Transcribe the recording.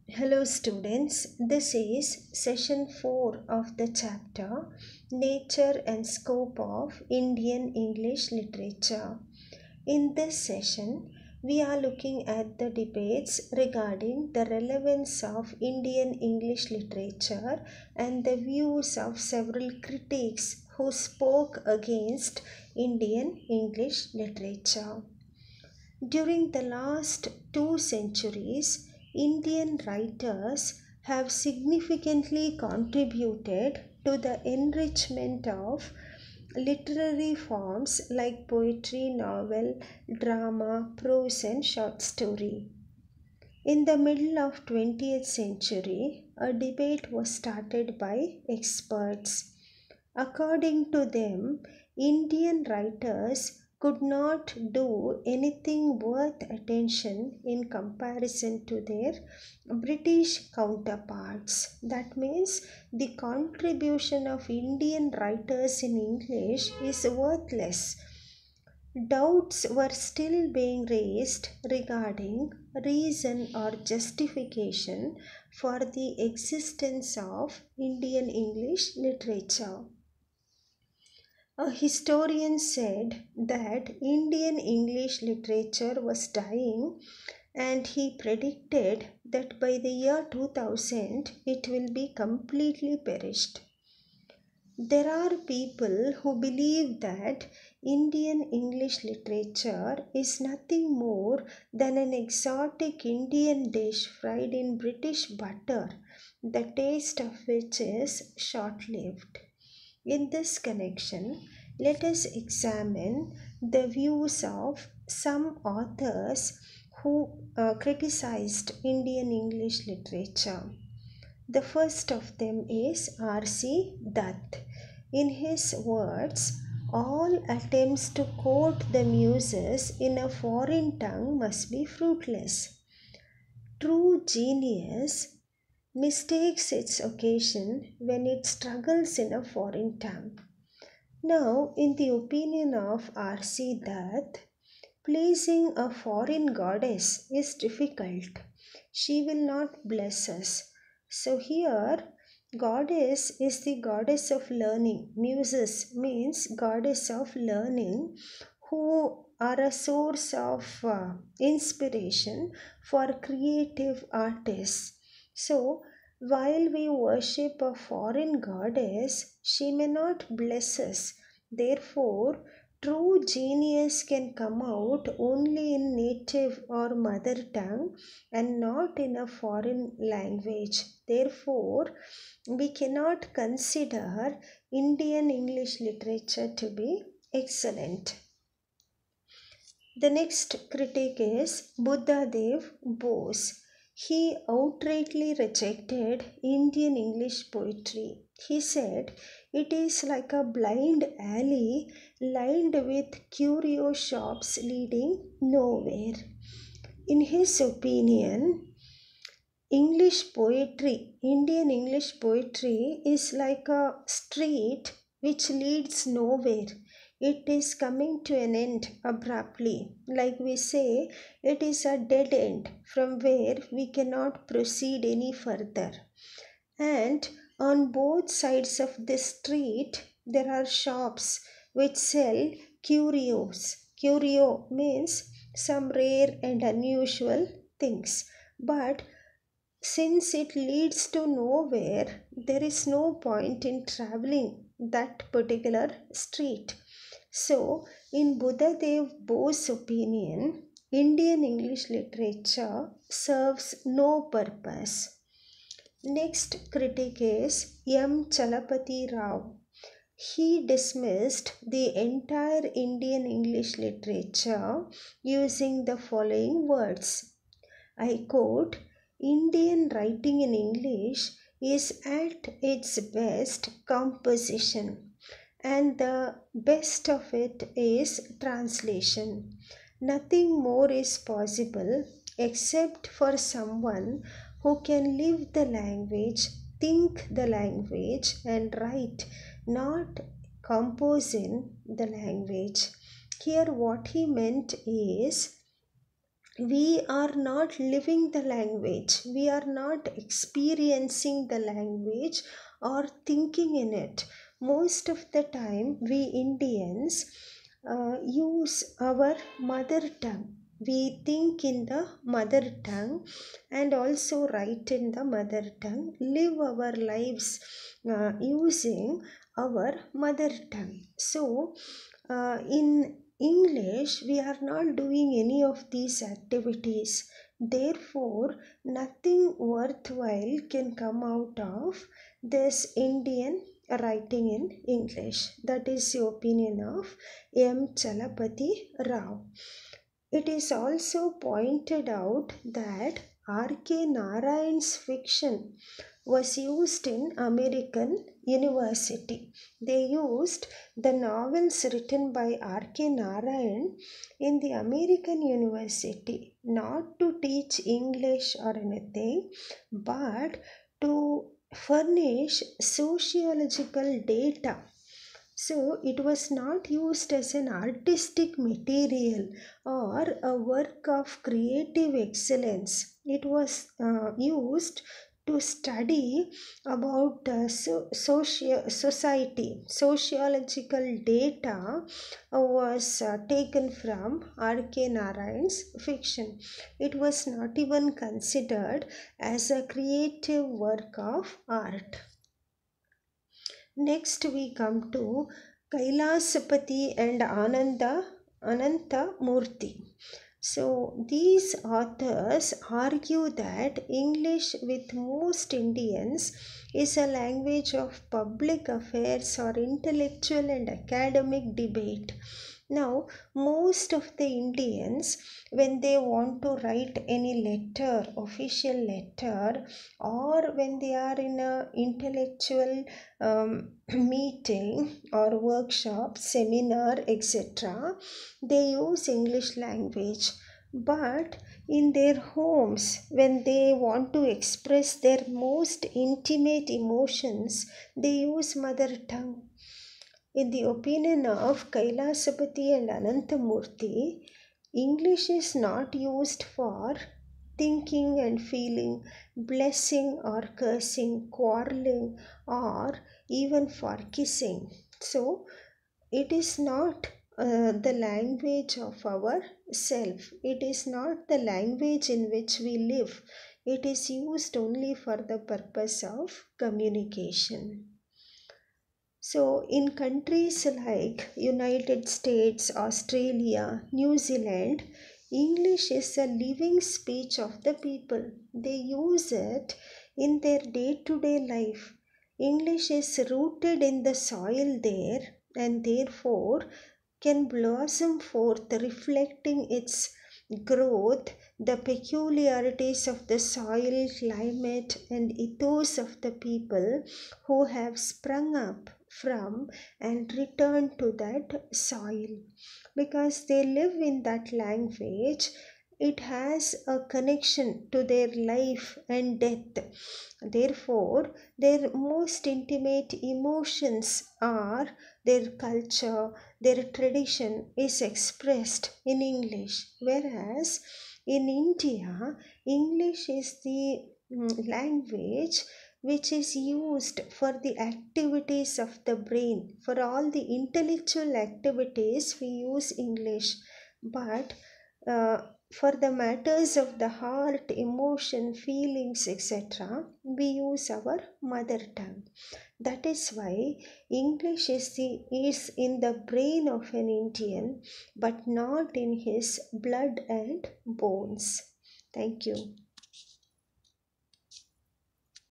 Hello students, this is session 4 of the chapter Nature and Scope of Indian English Literature. In this session, we are looking at the debates regarding the relevance of Indian English literature and the views of several critics who spoke against Indian English literature. During the last 2 centuries, Indian writers have significantly contributed to the enrichment of literary forms like poetry, novel, drama, prose and short story. In the middle of 20th century, a debate was started by experts. According to them, Indian writers could not do anything worth attention in comparison to their British counterparts. That means the contribution of Indian writers in English is worthless. Doubts were still being raised regarding reason or justification for the existence of Indian English literature. A historian said that Indian English literature was dying and he predicted that by the year 2000 it will be completely perished. There are people who believe that Indian English literature is nothing more than an exotic Indian dish fried in British butter, the taste of which is short lived. In this connection, let us examine the views of some authors who criticized Indian English literature. The first of them is R.C. Dutt. In his words, all attempts to quote the muses in a foreign tongue must be fruitless. True genius mistakes its occasion when it struggles in a foreign tongue. Now, in the opinion of R.C. Dutt, pleasing a foreign goddess is difficult. She will not bless us. So here, goddess is the goddess of learning. Muses means goddess of learning who are a source of inspiration for creative artists. So, while we worship a foreign goddess, she may not bless us. Therefore, true genius can come out only in native or mother tongue and not in a foreign language. Therefore, we cannot consider Indian English literature to be excellent. The next critic is Buddhadev Bose. He outrightly rejected Indian English poetry. He said it is like a blind alley lined with curio shops leading nowhere. In his opinion, Indian English poetry is like a street which leads nowhere. It is coming to an end abruptly. Like we say, it is a dead end from where we cannot proceed any further. And on both sides of the street, there are shops which sell curios. Curio means some rare and unusual things. But since it leads to nowhere, there is no point in traveling that particular street. So, in Buddhadev Bose's opinion, Indian English literature serves no purpose. Next critic is M. Chalapati Rao. He dismissed the entire Indian English literature using the following words. I quote, Indian writing in English is at its best composition, and the best of it is translation. Nothing more is possible except for someone who can live the language, think the language, and write, not compose in the language. Here, what he meant is we are not living the language, we are not experiencing the language or thinking in it. Most of the time, we Indians use our mother tongue. We think in the mother tongue and also write in the mother tongue, live our lives using our mother tongue. So, in English, we are not doing any of these activities. Therefore, nothing worthwhile can come out of this Indian writing in English. That is the opinion of M. Chalapati Rao. It is also pointed out that R.K. Narayan's fiction was used in American University. They used the novels written by R.K. Narayan in the American University not to teach English or anything, but to furnish sociological data. So it was not used as an artistic material or a work of creative excellence. It was used to study about society. Sociological data was taken from R.K. Narayan's fiction. It was not even considered as a creative work of art. Next we come to Kailasapati and Ananta Murthy. So these authors argue that English with most Indians is a language of public affairs or intellectual and academic debate. Now, most of the Indians, when they want to write any letter, official letter, or when they are in a intellectual meeting or workshop, seminar, etc., they use English language. But in their homes, when they want to express their most intimate emotions, they use mother tongue. In the opinion of Kailasapati and Anantamurthy, English is not used for thinking and feeling, blessing or cursing, quarreling, or even for kissing. So, it is not the language of our self. It is not the language in which we live. It is used only for the purpose of communication. So, in countries like United States, Australia, New Zealand, English is a living speech of the people. They use it in their day-to-day life. English is rooted in the soil there and therefore can blossom forth, reflecting its growth, the peculiarities of the soil, climate, and ethos of the people who have sprung up from and returned to that soil. Because they live in that language, it has a connection to their life and death. Therefore, their most intimate emotions are their culture, their tradition is expressed in English. Whereas in India, English is the language which is used for the activities of the brain. For all the intellectual activities, we use English. But uh, for the matters of the heart, emotion, feelings, etc., we use our mother tongue. That is why English is in the brain of an Indian, but not in his blood and bones. Thank you.